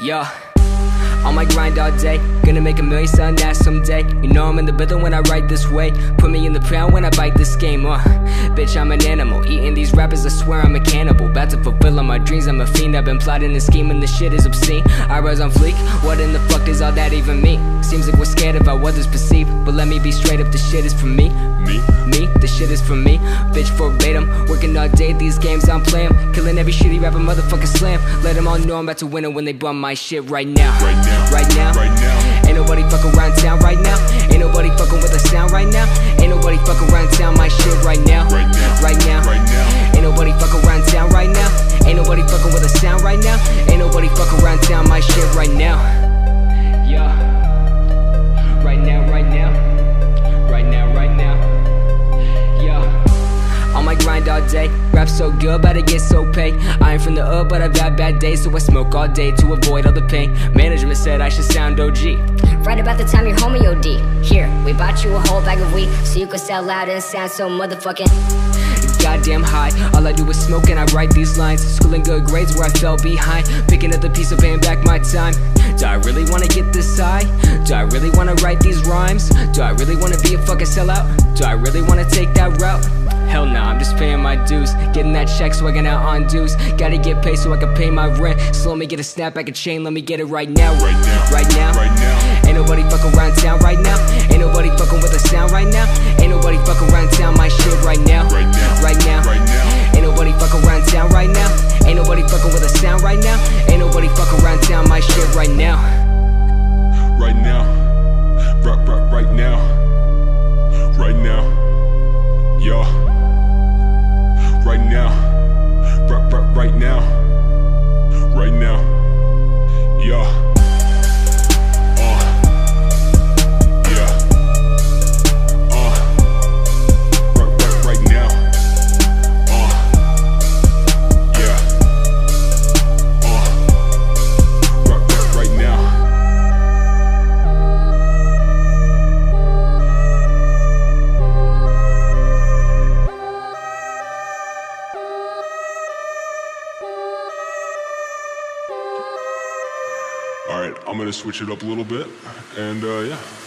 Yo, on my grind all day, gonna make $1 million selling that someday. You know I'm in the building when I write this way. Put me in the pound when I bite this game, bitch, I'm an animal, eating these rappers, I swear I'm a cannibal. About to fulfill all my dreams, I'm a fiend. I've been plotting and scheming, this shit is obscene. I rise on fleek, what in the fuck does all that even mean? Seems like we're scared of how others perceive, but let me be straight up, this shit is for me. Me, this shit is for me. Bitch, verbatim, working all day, these games I'm playing. Killing every shitty rapper, motherfucker slam. Let them all know I'm about to win it when they bum my shit right now. Right now. Ain't nobody fucking around town right now. Ain't nobody fucking with a sound right now. Ain't nobody fucking around town my shit right now. Right now. Ain't nobody fucking around town right now. Ain't nobody fucking with a sound right now. Ain't nobody fucking around town my shit right now. Yeah. Right now. On my grind all day, rap so good, but I get so paid. I ain't from the hood, but I've had bad days, so I smoke all day to avoid all the pain. Management said I should sound OG. Right about the time your homie OD. Here, we bought you a whole bag of weed, so you could sell loud and sound so motherfucking goddamn high. All I do is smoke and I write these lines. Schooling good grades where I fell behind. Picking up the piece of paying back my time. Do I really wanna get this high? Do I really wanna write these rhymes? Do I really wanna be a fucking sellout? Do I really wanna take that route? Hell nah, I'm just paying my dues. Getting that check so I can out on dues. Gotta get paid so I can pay my rent. So let me get a snapback, a chain, let me get it right now. Right now. Ain't nobody fucking around town right now. Ain't nobody fucking with a sound right now. Ain't nobody fucking around town my shit right now. Right now. Ain't nobody fucking around town right now. Ain't nobody fucking with a sound right now. Ain't nobody fucking around town my shit right now. Right now. Right now. Yo. Right now. Right now. Yo. Yeah. Right now. Yeah. Right now. Alright, I'm gonna switch it up a little bit, and yeah.